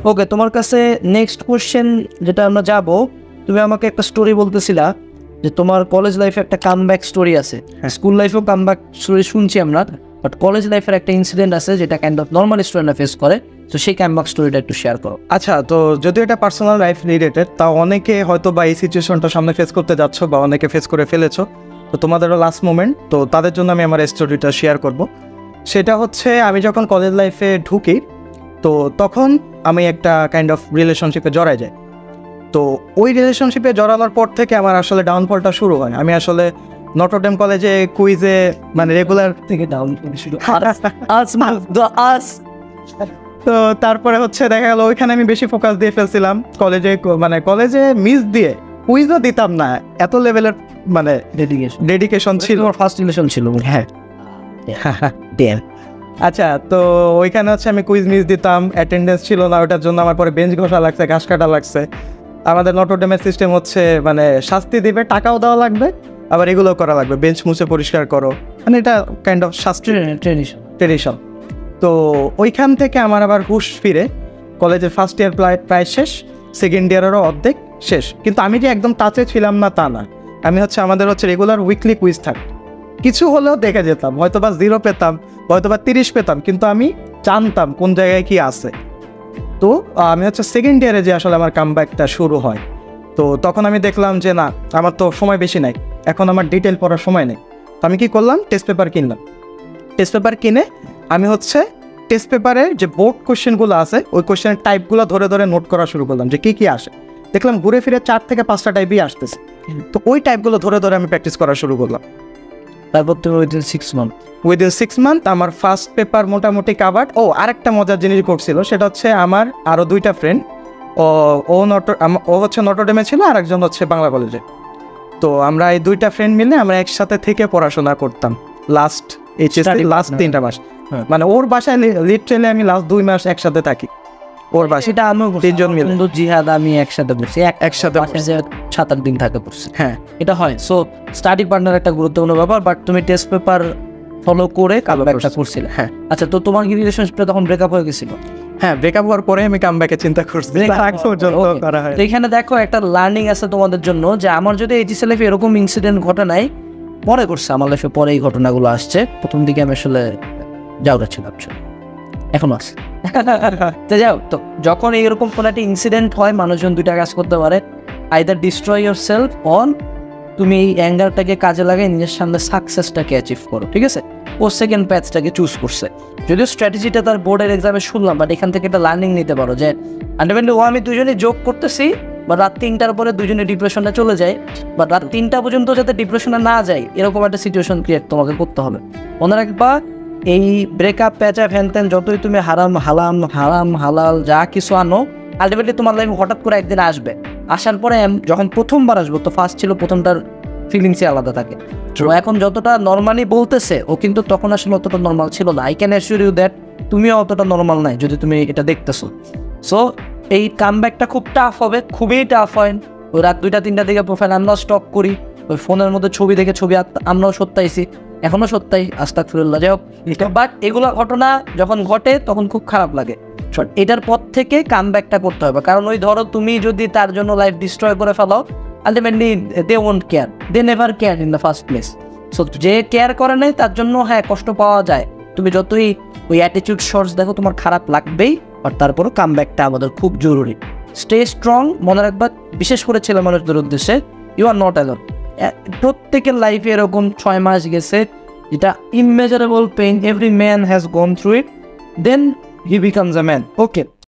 ওকে, তোমার কাছে next question যেটা আমরা যাব, তুমি আমাকে একটা স্টোরি বলতেছিলা যে তোমার কলেজ লাইফে একটা কামব্যাক স্টোরি আছে। স্কুল লাইফেও কামব্যাক স্টোরি শুনছি আমরা, বাট কলেজ লাইফের একটা ইনসিডেন্ট আছে যেটা কাইন্ড অফ নর্মাল স্টুডেন্টরা ফেস করে, তো সেই কামব্যাক স্টোরিটা একটু শেয়ার করো। আচ্ছা, তো যদি এটা পার্সোনাল লাইফ রিলেটেড, তা অনেকে হয়তো বা এই সিচুয়েশনটা সামনে ফেস করতে যাচ্ছ বা অনেকে ফেস করে ফেলেছো, তো তোমাদেরও লাস্ট মোমেন্ট, তো তাদের জন্য আমি আমার স্টোরিটা শেয়ার করব। সেটা হচ্ছে আমি যখন কলেজ লাইফে ঢুকি, তো তখন আমি একটা কাইন্ড অফ রিলেশনশিপে জড়াই যাই। তো ওই রিলেশনশিপে জড়ানোর পর থেকে আমার আসলে ডাউনফলটা শুরু হয়। আমি আসলে নটরডেম কলেজে কুইজে মানে রেগুলার থেকে ডাউন তো তারপরে হচ্ছে দেখা গেল ওইখানে আমি বেশি ফোকাস দিয়ে ফেলছিলাম। কলেজে মিস দিয়ে কুইজও দিতাম না, এত লেভেলের মানে ডেডিকেশন ছিল। ফার্স্ট রিলেশন ছিল? হ্যাঁ। আচ্ছা, তো ওইখানে হচ্ছে আমি কুইজ মিস দিতাম, অ্যাটেন্ডেন্স ছিল না, ওটার জন্য আমার পরে বেঞ্চ ঘষা লাগছে, ঘাস কাটা লাগছে। আমাদের নটরডেমের সিস্টেম হচ্ছে মানে শাস্তি দিবে, টাকাও দেওয়া লাগবে, আবার এগুলো করা লাগবে, বেঞ্চ মুছে পরিষ্কার করো, মানে এটা কাইন্ড অফ শাস্তি ট্রেডিশন। তো ওইখান থেকে আমার আবার হুশ ফিরে, কলেজের ফার্স্ট ইয়ার প্রায় শেষ, সেকেন্ড ইয়ারেরও অর্ধেক শেষ। কিন্তু আমি যে একদম টাচে ছিলাম না তা না, আমি হচ্ছে আমাদের হচ্ছে রেগুলার উইকলি কুইজ থাকতো, কিছু হলেও দেখে যেতাম, হয়তো বা 0 পেতাম, হয়তো বা 30 পেতাম, কিন্তু আমি জানতাম কোন জায়গায় কি আছে। তো আমি হচ্ছে সেকেন্ড ইয়ারে যে আসলে আমার কামব্যাকটা শুরু হয়, তো তখন আমি দেখলাম যে না, আমার তো সময় বেশি নাই, এখন আমার ডিটেল পড়ার সময় নেই। তো আমি কি করলাম, টেস্ট পেপার কিনলাম। টেস্ট পেপার কিনে আমি হচ্ছে টেস্ট পেপারের যে বোর্ড কোশ্চেনগুলো আছে, ওই কোশ্চেনের টাইপগুলো ধরে ধরে নোট করা শুরু করলাম যে কী আসে। দেখলাম ঘুরে ফিরে 4 থেকে 5টা টাইপই আসতেছে, তো ওই টাইপগুলো ধরে ধরে আমি প্র্যাকটিস করা শুরু করলাম। তারপর তুমি উইদিন 6 মান্থ আমার ফার্স্ট পেপার মোটামুটি কাভার্ড। আরেকটা মজার জিনিস ঘটছিল, সেটা হচ্ছে আমার আরও 2টা ফ্রেন্ড, ও হচ্ছে নটরডেমে ছিল, আর একজন হচ্ছে বাংলা কলেজে। তো আমরা এই 2টা ফ্রেন্ড মিলে আমরা একসাথে থেকে পড়াশোনা করতাম লাস্ট 3টা মাস। মানে ওর বাসায় লিটারালি আমি লাস্ট 2 মাস একসাথে থাকি, ওর বাসায়। সেটা আমি 3জন মিলে জিহাদ আমি একসাথে বসছি, একসাথে 7-8 দিন থাকে পড়ছি। হ্যাঁ, এটা হয়। সো স্টাডি পার্টনার একটা গুরুত্বপূর্ণ ব্যাপার, বাট তুমি টেস্ট পেপার ফলো করে কামব্যাকটা করছিলে। হ্যাঁ। আচ্ছা, তো তোমার কি রিলেশনশিপটা তখন ব্রেকআপ হয়ে গেছিল? হ্যাঁ, ব্রেকআপ হওয়ার পরে আমি কামব্যাকে চিন্তা করছি। এখানে দেখো একটা লার্নিং আছে তোমাদের জন্য, যে আমার যদি এইচএসসি লাইফে এরকম ইনসিডেন্ট ঘটে নাই, পরে করছে আমার লাইফে, পরে এই ঘটনাগুলো আসছে। প্রথম দিকে আমি আসলে যাওয়া ছিল, এখনো আছে। তো যাও, তো যখন এইরকম কোনো একটা ইনসিডেন্ট হয়, মানুষজন 2টা কাজ করতে পারে, either destroy yourself on, তুমি এই অ্যাঙ্গারটাকে কাজে লাগাই নিজের সামনে সাকসেসটাকে অ্যাচিভ করো। ঠিক আছে, ও সেকেন্ড প্যাথটাকে চুজ করছে, যদিও স্ট্র্যাটেজিটা তার বোর্ডের এক্সামে শুনলাম, বাট এখান থেকে একটা লার্নিং নিতে পারো যে আলটিমেটলি আমি দুজনেই যোগ করতেছি, বা রাত 3টার পরে দুজনে ডিপ্রেশনে চলে যায়, বা রাত 3টা পর্যন্ত যাতে ডিপ্রেশনে না যায়, এরকম একটা সিচুয়েশন ক্রিয়েট তোমাকে করতে হবে। মনে রাখবা, এই ব্রেকআপ প্যাচআপ হ্যান ত্যান যতই তুমি হারাম হালাল যা কিছু আনো, আলটিমেটলি তোমার লাইফে হঠাৎ করে একদিন আসবে। আসার পরে যখন প্রথমবার আসবো, তো ফার্স্ট ছিল, প্রথমটার ফিলিংসই আলাদা থাকে। তো এখন যতটা নর্মালি বলতেছে, ও কিন্তু তখন আসলে অতটা নর্মাল ছিল না। I can assure you that তুমিও অতটা নর্মাল নাই, যদি তুমি এটা দেখতেছো। সো এই কামব্যাকটা খুব টাফ হবে, খুবই টাফ হয়। ওই রাত 2টা-3টার দিকে প্রোফাইল আমরা স্টক করি, ওই ফোনের মধ্যে ছবি দেখে ছবি আমরাও সত্যাইছি, এখনো সত্যাই, আস্তাগফিরুল্লাহ। যাই হোক, বাট এগুলো ঘটনা যখন ঘটে তখন খুব খারাপ লাগে। এটার পর থেকে কামব্যাকটা করতে হবে, কারণ ওই ধরো তুমি যদি তার জন্য লাইফ ডিস্ট্রয় করে ফেলো, ultimately they won't care, they never care in the first place. So যে কেয়ার করে নাই তার জন্য হ্যাঁ কষ্ট পাওয়া যায়, তুমি যতই ওই অ্যাটিটিউড শর্টস দেখো, তোমার খারাপ লাগবেই, আর তারপরও কামব্যাকটা আমাদের খুব জরুরি। স্টে স্ট্রং, মনে রাখবা, বিশেষ করে ছেলে মানুষদের উদ্দেশ্যে, ইউ আর নট অ্যালোন। প্রত্যেকের লাইফে এরকম 6 মাস গেছে, যেটা immeasurable pain, every man has gone through it, then he becomes a man. Okay,